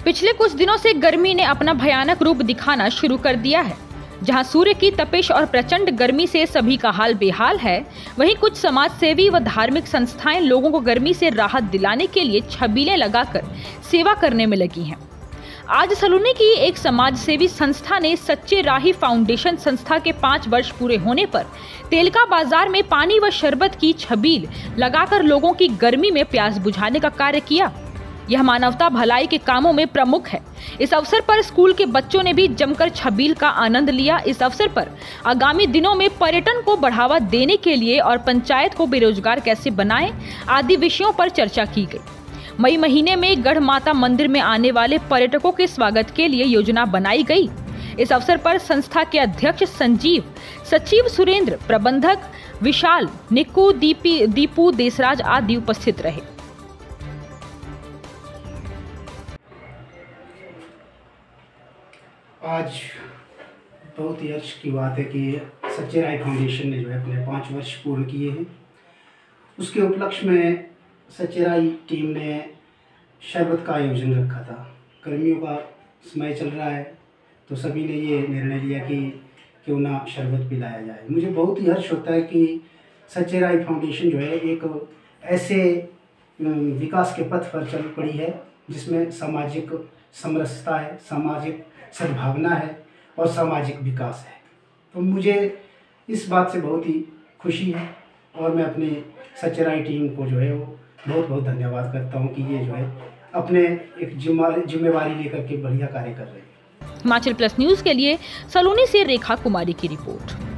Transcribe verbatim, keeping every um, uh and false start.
पिछले कुछ दिनों से गर्मी ने अपना भयानक रूप दिखाना शुरू कर दिया है। जहां सूर्य की तपिश और प्रचंड गर्मी से सभी का हाल बेहाल है, वहीं कुछ समाजसेवी व धार्मिक संस्थाएं लोगों को गर्मी से राहत दिलाने के लिए छबीलें लगाकर सेवा करने में लगी हैं। आज सलूनी की एक समाजसेवी संस्था ने सच्चे राही फाउंडेशन संस्था के पाँच वर्ष पूरे होने पर तेलका बाजार में पानी व शरबत की छबील लगाकर लोगों की गर्मी में प्यास बुझाने का कार्य किया। यह मानवता भलाई के कामों में प्रमुख है। इस अवसर पर स्कूल के बच्चों ने भी जमकर छबील का आनंद लिया। इस अवसर पर आगामी दिनों में पर्यटन को बढ़ावा देने के लिए और पंचायत को बेरोजगार कैसे बनाएं आदि विषयों पर चर्चा की गई। मई महीने में गढ़ माता मंदिर में आने वाले पर्यटकों के स्वागत के लिए योजना बनाई गई। इस अवसर पर संस्था के अध्यक्ष संजीव, सचिव सुरेंद्र, प्रबंधक विशाल, निक्कू, दीपी दीपू देसराज आदि उपस्थित रहे। आज बहुत ही हर्ष की बात है कि सच्चे राही फाउंडेशन ने जो है अपने पाँच वर्ष पूर्ण किए हैं। उसके उपलक्ष्य में सच्चे राही टीम ने शरबत का आयोजन रखा था। गर्मियों का समय चल रहा है तो सभी ने ये निर्णय लिया कि क्यों ना शरबत पिलाया जाए। मुझे बहुत ही हर्ष होता है कि सच्चे राही फाउंडेशन जो है एक ऐसे विकास के पथ पर चल पड़ी है जिसमें सामाजिक समरसता है, सामाजिक सद्भावना है और सामाजिक विकास है। तो मुझे इस बात से बहुत ही खुशी है और मैं अपने सच्चे राही टीम को जो है वो बहुत बहुत धन्यवाद करता हूँ कि ये जो है अपने एक जिम्मेवारी लेकर के बढ़िया कार्य कर रहे हैं। हिमाचल प्लस न्यूज़ के लिए सलूनी से रेखा कुमारी की रिपोर्ट।